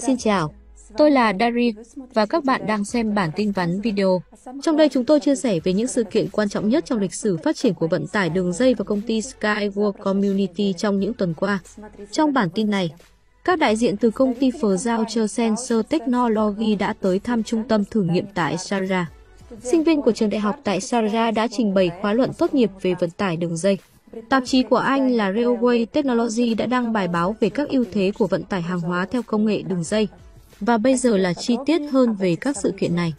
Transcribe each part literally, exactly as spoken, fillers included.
Xin chào, tôi là Dari và các bạn đang xem bản tin vắn video. Trong đây chúng tôi chia sẻ về những sự kiện quan trọng nhất trong lịch sử phát triển của vận tải đường dây và công ty Skyworld Community trong những tuần qua. Trong bản tin này, các đại diện từ công ty Future Sensor Technology đã tới thăm trung tâm thử nghiệm tại Sharjah. Sinh viên của trường đại học tại Sharjah đã trình bày khóa luận tốt nghiệp về vận tải đường dây. Tạp chí của Anh là Railway Technology đã đăng bài báo về các ưu thế của vận tải hàng hóa theo công nghệ đường dây. Và bây giờ là chi tiết hơn về các sự kiện này.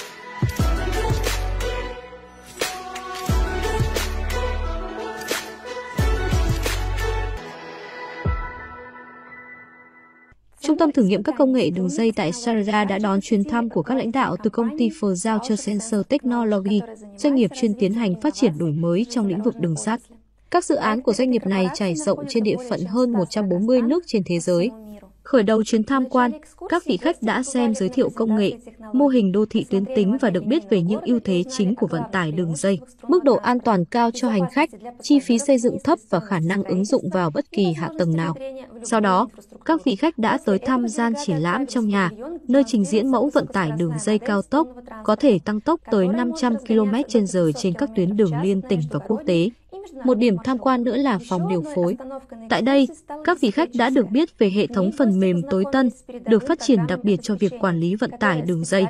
Trung tâm thử nghiệm các công nghệ đường dây tại Sharjah đã đón chuyến thăm của các lãnh đạo từ công ty Future Sensor Technology, doanh nghiệp chuyên tiến hành phát triển đổi mới trong lĩnh vực đường sắt. Các dự án của doanh nghiệp này trải rộng trên địa phận hơn một trăm bốn mươi nước trên thế giới. Khởi đầu chuyến tham quan, các vị khách đã xem giới thiệu công nghệ, mô hình đô thị tuyến tính và được biết về những ưu thế chính của vận tải đường dây, mức độ an toàn cao cho hành khách, chi phí xây dựng thấp và khả năng ứng dụng vào bất kỳ hạ tầng nào. Sau đó, các vị khách đã tới thăm gian triển lãm trong nhà, nơi trình diễn mẫu vận tải đường dây cao tốc, có thể tăng tốc tới năm trăm ki lô mét trên giờ trên các tuyến đường liên tỉnh và quốc tế. Một điểm tham quan nữa là phòng điều phối. Tại đây, các vị khách đã được biết về hệ thống phần mềm tối tân, được phát triển đặc biệt cho việc quản lý vận tải đường dây.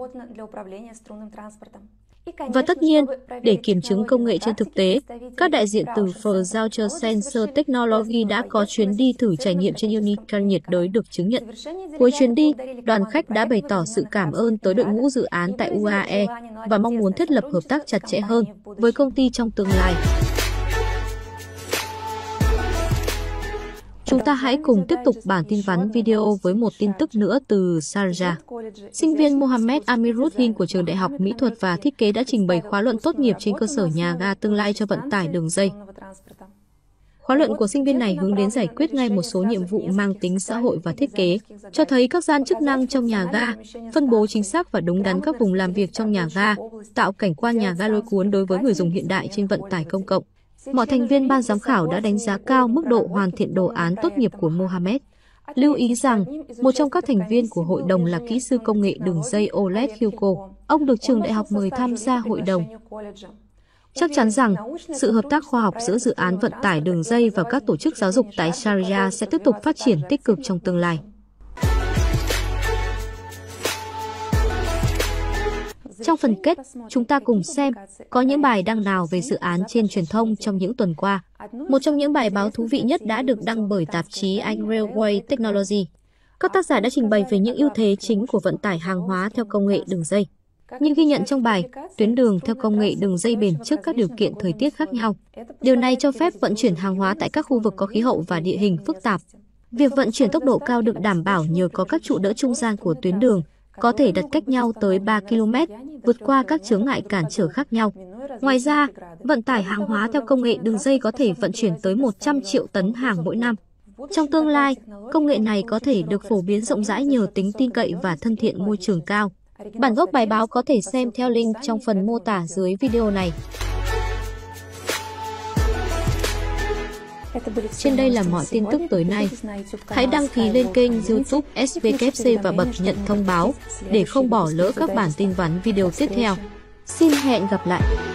Và tất nhiên, để kiểm chứng công nghệ trên thực tế, các đại diện từ Future Sensor Technology đã có chuyến đi thử trải nghiệm trên Unicorn nhiệt đới được chứng nhận. Cuối chuyến đi, đoàn khách đã bày tỏ sự cảm ơn tới đội ngũ dự án tại u a e và mong muốn thiết lập hợp tác chặt chẽ hơn với công ty trong tương lai. Chúng ta hãy cùng tiếp tục bản tin vắn video với một tin tức nữa từ Sharjah. Sinh viên Mohammed Amiruddin của trường Đại học Mỹ thuật và Thiết kế đã trình bày khóa luận tốt nghiệp trên cơ sở nhà ga tương lai cho vận tải đường dây. Khóa luận của sinh viên này hướng đến giải quyết ngay một số nhiệm vụ mang tính xã hội và thiết kế, cho thấy các gian chức năng trong nhà ga, phân bố chính xác và đúng đắn các vùng làm việc trong nhà ga, tạo cảnh quan nhà ga lôi cuốn đối với người dùng hiện đại trên vận tải công cộng. Mọi thành viên ban giám khảo đã đánh giá cao mức độ hoàn thiện đồ án tốt nghiệp của Mohammed. Lưu ý rằng, một trong các thành viên của hội đồng là kỹ sư công nghệ đường dây Oleg Hugo. Ông được trường đại học mời tham gia hội đồng. Chắc chắn rằng, sự hợp tác khoa học giữa dự án vận tải đường dây và các tổ chức giáo dục tại Sharjah sẽ tiếp tục phát triển tích cực trong tương lai. Trong phần kết, chúng ta cùng xem có những bài đăng nào về dự án trên truyền thông trong những tuần qua. Một trong những bài báo thú vị nhất đã được đăng bởi tạp chí Anh Railway Technology. Các tác giả đã trình bày về những ưu thế chính của vận tải hàng hóa theo công nghệ đường dây. Như ghi nhận trong bài, tuyến đường theo công nghệ đường dây bền trước các điều kiện thời tiết khác nhau. Điều này cho phép vận chuyển hàng hóa tại các khu vực có khí hậu và địa hình phức tạp. Việc vận chuyển tốc độ cao được đảm bảo nhờ có các trụ đỡ trung gian của tuyến đường, có thể đặt cách nhau tới ba ki lô mét, vượt qua các chướng ngại cản trở khác nhau. Ngoài ra, vận tải hàng hóa theo công nghệ đường dây có thể vận chuyển tới một trăm triệu tấn hàng mỗi năm. Trong tương lai, công nghệ này có thể được phổ biến rộng rãi nhờ tính tin cậy và thân thiện môi trường cao. Bản gốc bài báo có thể xem theo link trong phần mô tả dưới video này. Trên đây là mọi tin tức tới nay. Hãy đăng ký lên kênh YouTube ét vê ca ép xê và bật nhận thông báo để không bỏ lỡ các bản tin vắn video tiếp theo. Xin hẹn gặp lại!